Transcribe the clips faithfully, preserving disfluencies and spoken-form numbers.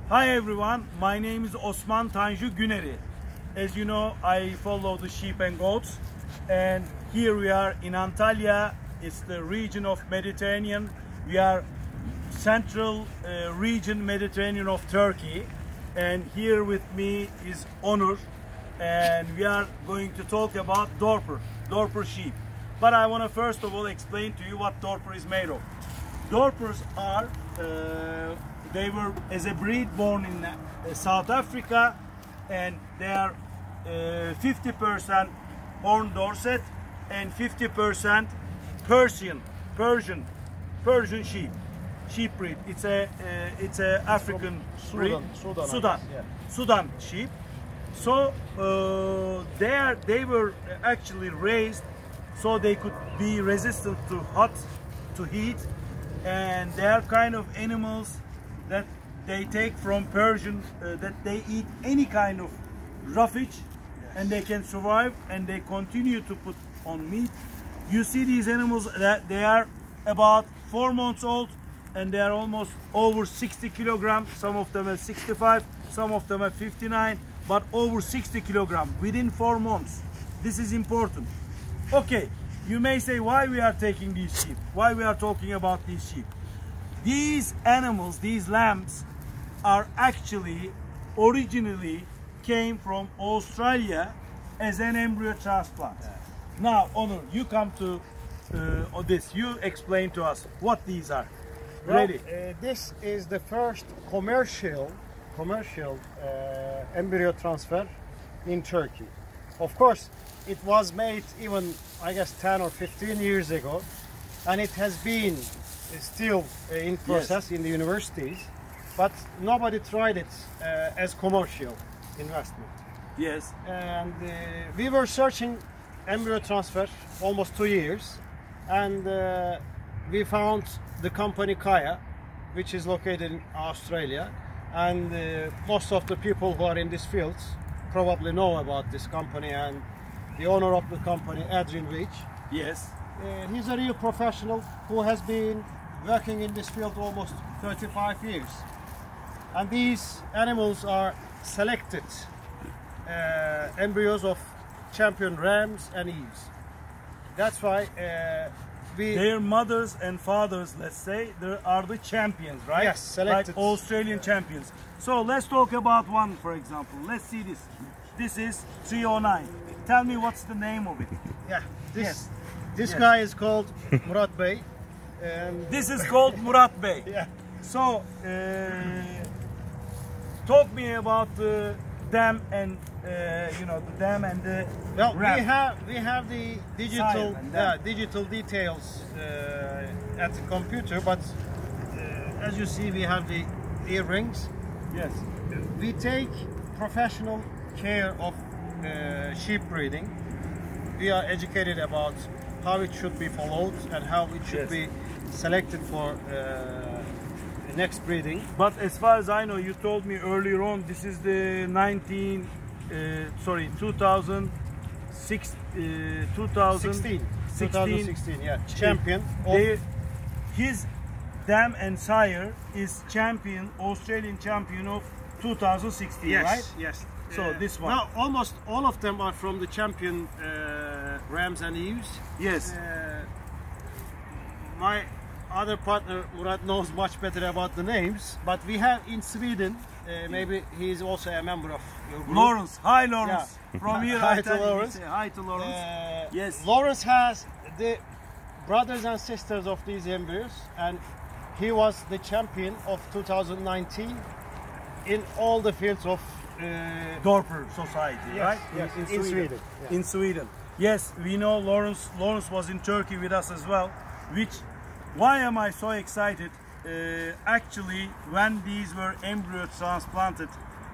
Hi everyone, my name is Osman Tanju Güneri. As you know, I follow the sheep and goats, and here we are in Antalya. It's the region of Mediterranean. We are central uh, region Mediterranean of Turkey, and here with me is Onur, and we are going to talk about Dorper, Dorper sheep. But I want to first of all explain to you what Dorper is made of. Dorpers are, uh, they were as a breed born in uh, South Africa, and they are fifty percent Horn Dorset and fifty percent Persian, Persian, Persian sheep, sheep breed. It's a, uh, it's a African breed, Sudan, Sudan, Sudan, yeah. Sudan sheep. So uh, they are, they were actually raised so they could be resistant to hot, to heat, and they are kind of animals that they take from Persian, uh, that they eat any kind of roughage, yes. And they can survive, and they continue to put on meat. You see these animals that they are about four months old, and they are almost over sixty kilograms. Some of them are sixty-five, some of them are fifty-nine, but over sixty kilograms within four months. This is important. Okay, you may say why we are taking these sheep, why we are talking about these sheep. These animals, these lambs, are actually originally came from Australia as an embryo transplant. Yeah. Now, Onur, you come to uh, this. You explain to us what these are. Well, Ready? Uh, this is the first commercial, commercial uh, embryo transfer in Turkey. Of course, it was made even, I guess, ten or fifteen years ago, and it has been still uh, in process, yes, in the universities, but nobody tried it uh, as commercial investment. Yes. And uh, we were searching embryo transfer almost two years, and uh, we found the company Kaya, which is located in Australia, and uh, most of the people who are in this field probably know about this company, and the owner of the company, Adrian Welch. Yes. Uh, he's a real professional who has been working in this field almost thirty-five years. And these animals are selected uh, embryos of champion rams and ewes. That's why uh, we... Their mothers and fathers, let's say, they are the champions, right? Yes, selected. Like Australian champions. So let's talk about one, for example. Let's see this. This is three oh nine. Tell me what's the name of it. Yeah, this, yes. this yes. guy is called Murat Bey. And this is called Murat Bey. Yeah. So, uh, talk me about the dam and uh, you know the dam and the well, ram. we have we have the digital yeah, digital details uh, at the computer, but uh, as you see, we have the earrings. Yes. We take professional care of uh, sheep breeding. We are educated about how it should be followed and how it should yes. be selected for uh, the next breeding. But as far as I know, you told me earlier on, this is the nineteen, uh, sorry, two thousand six, uh, two thousand sixteen, two thousand sixteen, yeah, champion. They, of his dam and sire is champion, Australian champion of two thousand sixteen, yes, right? Yes. So uh, this one. Now, almost all of them are from the champion uh, rams and ewes. Yes. Uh, my other partner Murat knows much better about the names, but we have in Sweden, uh, maybe he is also a member of your group. Lawrence. Hi, Lawrence. Yeah. From here, hi, I to Lawrence. hi to Lawrence. Uh, yes. Lawrence has the brothers and sisters of these embryos, and he was the champion of two thousand nineteen in all the fields of uh, Dorper Society, yes, right? Yes, in, in, in Sweden. Sweden. Yeah. In Sweden. Yes, we know Lawrence. Lawrence was in Turkey with us as well. Which, why am I so excited? Uh, actually, when these were embryo transplanted,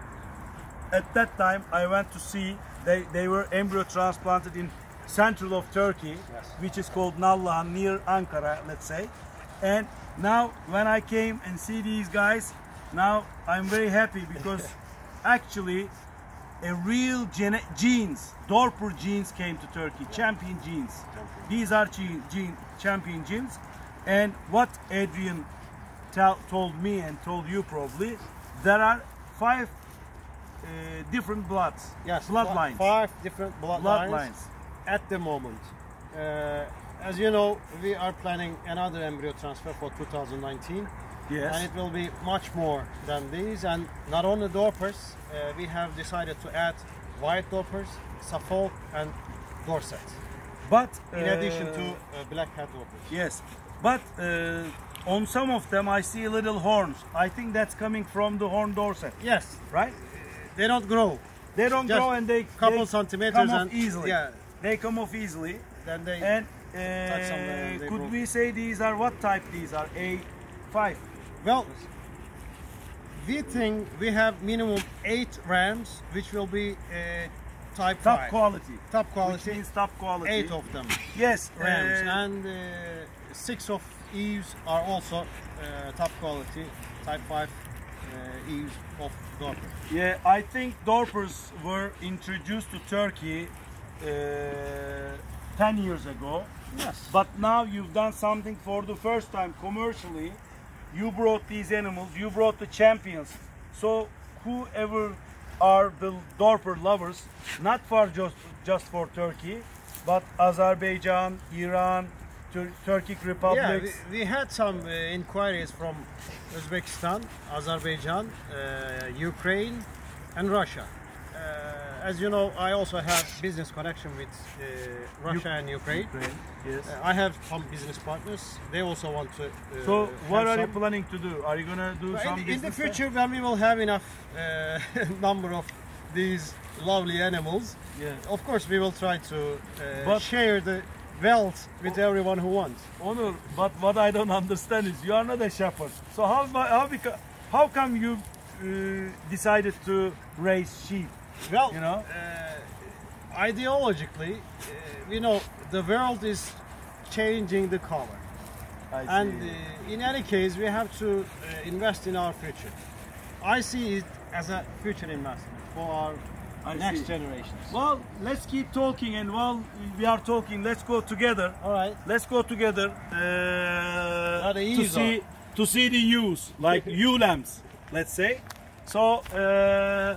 at that time I went to see they they were embryo transplanted in central of Turkey, yes. which is called Nallıhan, near Ankara, let's say. And now when I came and see these guys, now I'm very happy because actually a real gene, genes, Dorper genes came to Turkey, yeah. champion genes. Champion. These are gene, gene, champion genes. And what Adrian tell, told me and told you probably, there are five uh, different bloods. Yes, bloodlines. Five different bloodlines Bloodlines. at the moment. Uh, as you know, we are planning another embryo transfer for two thousand nineteen. Yes. And it will be much more than these. And not only Dorpers, uh, we have decided to add white Dorpers, Suffolk, and Dorset. But In uh, addition to uh, black hat Dorpers. yes, but uh, on some of them I see little horns. I think that's coming from the horn Dorset. Yes, Right? they don't grow. They don't Just grow and they couple they centimeters come off and easily. Yeah, They come off easily. then they. And Touch somewhere and uh, they could broke. we say these are what type? These are A five. Well, we think we have minimum eight rams, which will be uh, type Top five. quality. Top Which quality. means top quality. Eight of them Yes, rams, uh, and uh, six of eaves are also uh, top quality, type five uh, eaves of Dorper. yeah, I think Dorpers were introduced to Turkey uh, ten years ago. Yes. But now you've done something for the first time commercially. You brought these animals, you brought the champions. So whoever are the Dorper lovers, not for just, just for Turkey, but Azerbaijan, Iran, Tur Turkic Yeah, republics. we, we had some uh, inquiries from Uzbekistan, Azerbaijan, uh, Ukraine, and Russia. Uh, as you know, I also have business connection with uh, Russia and Ukraine. Ukraine, yes. Uh, I have some business partners. They also want to. Uh, So what have are you some- planning to do? Are you gonna do But some in, in the business there? future, when we will have enough uh, number of these lovely animals, Yeah. of course we will try to uh, But- share the wealth with everyone who wants. Onur, but what I don't understand is you are not a shepherd. So how how beca- how come you uh, decided to raise sheep? Well, You know? uh, ideologically, uh, we know the world is changing the color, I and see. uh, in any case, we have to uh, invest in our future. I see it as a future investment for our I next see. generations. Well, let's keep talking, and while we are talking, let's go together. All right. Let's go together uh, the to ewes see to see the ewes, like ewe lambs, let's say. So uh,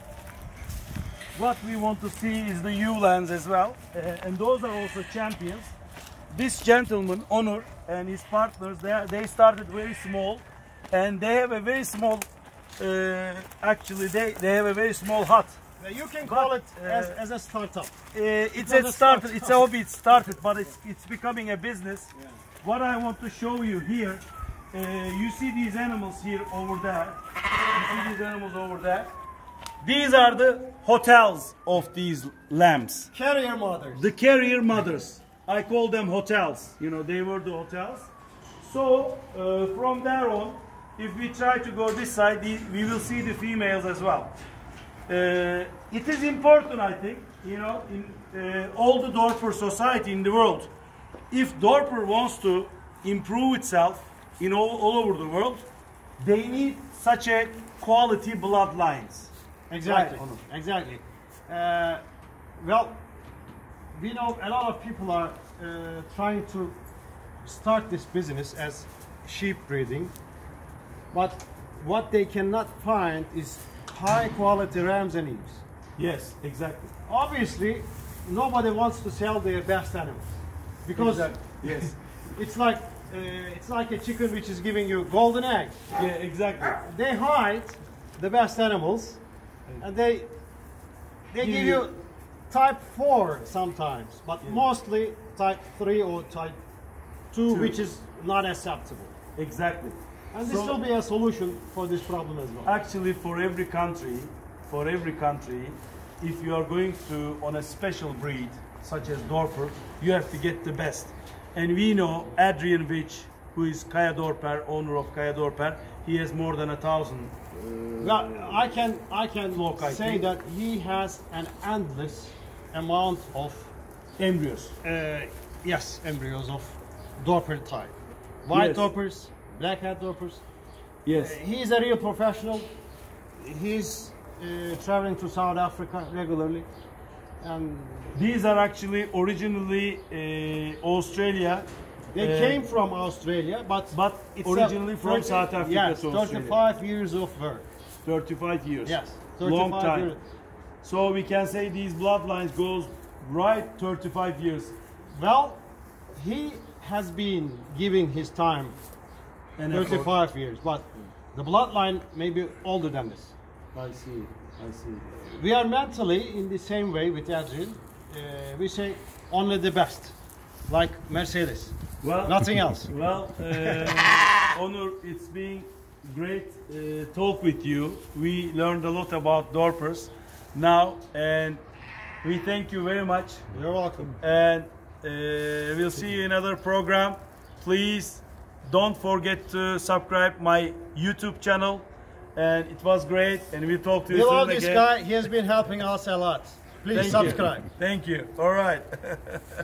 what we want to see is the ewe lambs as well, uh, and those are also champions. This gentleman, Onur, and his partners, they are, they started very small, and they have a very small. Uh, actually, they they have a very small hut. You can call But, it uh, as, as a startup. Uh, it's was a a started. start. It's a hobby. It started, but it's it's becoming a business. What I want to show you here, uh, you see these animals here over there. You see these animals over there. These are the hotels of these lambs. Carrier mothers. The carrier mothers. I call them hotels. You know, they were the hotels. So uh, from there on, if we try to go this side, the, we will see the females as well. Uh, it is important, I think, you know, in uh, all the Dorper society in the world. If Dorper wants to improve itself in all, all over the world, they need such a quality bloodlines. Exactly. Right. Exactly. Uh, well, we know a lot of people are uh, trying to start this business as sheep breeding, but what they cannot find is high quality rams and ewes. Yes, exactly. Obviously, nobody wants to sell their best animals because Exactly. Yes. it's like uh, it's like a chicken which is giving you golden eggs. Yeah, exactly. They hide the best animals, and they they give you type four sometimes, but mostly type three or type two, Two. which is not acceptable. Exactly. And this So- will be a solution for this problem as well. Actually, for every country, for every country, if you are going to on a special breed such as Dorper, you have to get the best. And we know Adrian Welch, who is Kaya Dorper, owner of Kaya Dorper, he has more than a thousand. Well, I can I can Look, I say think- that he has an endless amount of Embryos. uh, yes embryos of Dorper type, white Yes. Dorpers, black hat Dorpers. Yes. He's a real professional. He's uh, traveling to South Africa regularly, and These are actually originally uh, Australia. they uh, came from Australia, but but it's originally a from thirty South Africa Yes, to Australia. thirty-five years of work. thirty-five years. Yes, long thirty-five time. years. So we can say these bloodlines goes right thirty-five years. Well, he has been giving his time And thirty-five years, but the bloodline may be older than this. I see, I see. We are mentally in the same way with Adrian. Uh, we say only the best, like Mercedes. Well, Nothing else. Well, uh, Onur, it's been great uh, talk with you. We learned a lot about Dorpers now, and we thank you very much. You're welcome. And uh, we'll see you in another program. Please don't forget to subscribe my YouTube channel. And it was great, and we'll talk to you We soon love this again. guy. He has been helping us a lot. Please Thank subscribe. You. Thank you. All right.